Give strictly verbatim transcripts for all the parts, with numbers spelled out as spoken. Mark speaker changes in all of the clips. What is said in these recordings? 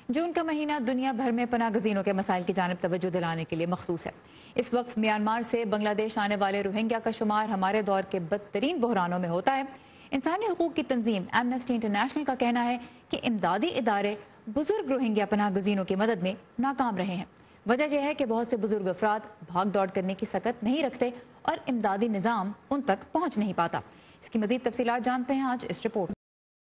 Speaker 1: جون کا مہینہ دنیا بھر میں پناہ گزینوں کے مسائل کی جانب توجہ دلانے کے لیے مخصوص ہے۔ اس وقت میانمار سے بنگلہ دیش آنے والے روہنگیا کا شمار ہمارے دور کے بدترین بحرانوں میں ہوتا ہے۔ انسانی حقوق کی تنظیم ایمنسٹی انٹرنیشنل کا کہنا ہے کہ امدادی ادارے بزرگ روہنگیا پناہ گزینوں کی مدد میں ناکام رہے ہیں۔ وجہ یہ ہے کہ بہت سے بزرگ افراد بھاگ دوڑ کرنے کی سکت نہیں رکھتے اور امدادی نظام ان تک پہنچ نہیں پاتا۔ اس کی مزید تفصیلات جانتے ہیں آج اس رپورٹ۔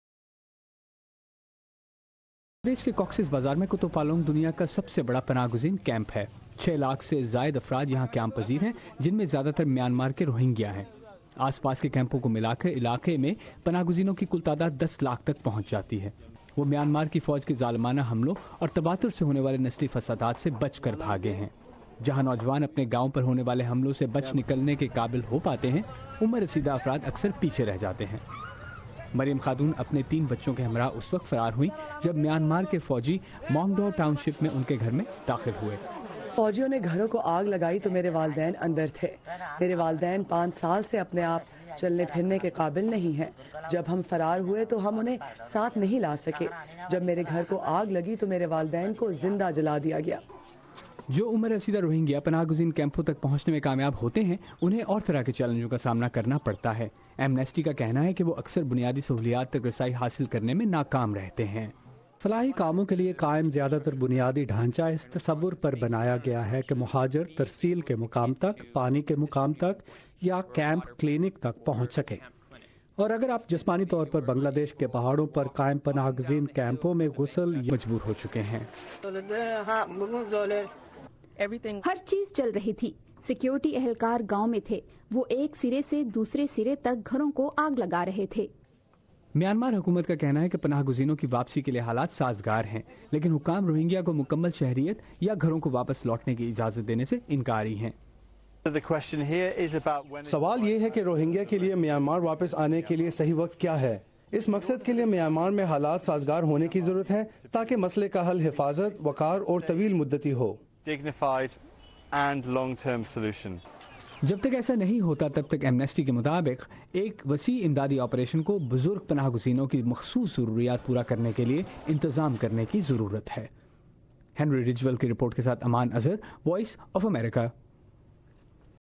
Speaker 2: دیش کے کاکسس بازار میں کوتوپالونگ دنیا کا سب سے بڑا پناہ گزین کیمپ ہے۔ چھ لاکھ سے زائد افراد یہاں قیام پذیر ہیں، جن میں زیادہ تر میانمار کے روہنگیا ہیں۔ آس پاس کے کیمپوں کو ملا کر علاقے میں پناہ گزینوں کی کل تعداد دس لاکھ تک پہنچ جاتی ہے۔ وہ میانمار کی فوج کے ظالمانہ حملوں اور تباتر سے ہونے والے نسلی فسادات سے بچ کر بھاگے ہیں۔ جہاں نوجوان اپنے گاؤں پر ہونے والے حملوں سے بچ نکلنے کے قابل ہو پاتے ہیں، عمر رسیدہ افراد اکثر پیچھے رہ جاتے ہیں۔ مریم خاتون اپنے تین بچوں کے ہمراہ اس وقت فرار ہوئی جب میانمار کے فوجی مونگڈو ٹاؤن شپ میں ان کے گھر میں داخل ہوئے۔
Speaker 3: فوجیوں نے گھروں کو آگ لگائی تو میرے والدین اندر تھے۔ میرے والدین پانچ سال سے اپنے آپ چلنے پھرنے کے قابل نہیں ہیں۔ جب ہم فرار ہوئے تو ہم انہیں ساتھ نہیں لا سکے۔ جب میرے گھر کو آگ لگی تو میرے والدین کو زندہ جلا دیا گیا۔
Speaker 2: جو عمر رسیدہ روہنگیا پناہ گزین کیمپوں تک پہنچنے میں کامیاب ہوتے ہیں، انہیں اور طرح کے چیلنجوں کا سامنا کرنا پڑتا ہے۔ ایمنسٹی کا کہنا ہے کہ وہ اکثر بنیادی سہولیات تک رسائی حاصل کرنے میں ناکام رہتے ہیں۔
Speaker 4: فلاحی کاموں کے لیے قائم زیادہ تر بنیادی ڈھانچہ اس تصور پر بنایا گیا ہے کہ مہاجر ترسیل کے مقام تک، پانی کے مقام تک یا کیمپ کلینک تک پہنچ سکیں۔ اور اگر آپ جسمانی طور پر بنگلہ دیش کے پہاڑوں پر قائم پناہ گزین کیمپوں میں غسل
Speaker 2: مجبور ہو چکے ہیں۔
Speaker 5: ہر چیز چل رہی تھی۔ سیکیورٹی اہلکار گاؤں میں تھے، وہ ایک سرے سے دوسرے سرے تک گھروں کو آگ لگا رہے تھے۔
Speaker 2: میانمار حکومت کا کہنا ہے کہ پناہ گزینوں کی واپسی کے لیے حالات سازگار ہیں، لیکن حکام روہنگیا کو مکمل شہریت یا گھروں کو واپس لوٹنے کی اجازت دینے سے انکاری ہیں۔
Speaker 6: سوال یہ ہے کہ روہنگیا کے لیے میانمار واپس آنے کے لیے صحیح وقت کیا ہے؟ اس مقصد کے لیے میانمار میں حالات سازگار ہونے کی ضرورت ہے تاکہ مسئلے کا حل حفاظت، وقار اور طویل مدتی ہو۔
Speaker 2: جب تک ایسا نہیں ہوتا تب تک ایمنسٹی کے مطابق ایک وسیع امدادی آپریشن کو بزرگ پناہ گزینوں کی مخصوص ضروریات پورا کرنے کے لیے انتظام کرنے کی ضرورت ہے۔ ہنری رجول کی رپورٹ کے ساتھ امان اظہر، وائس آف امریکہ۔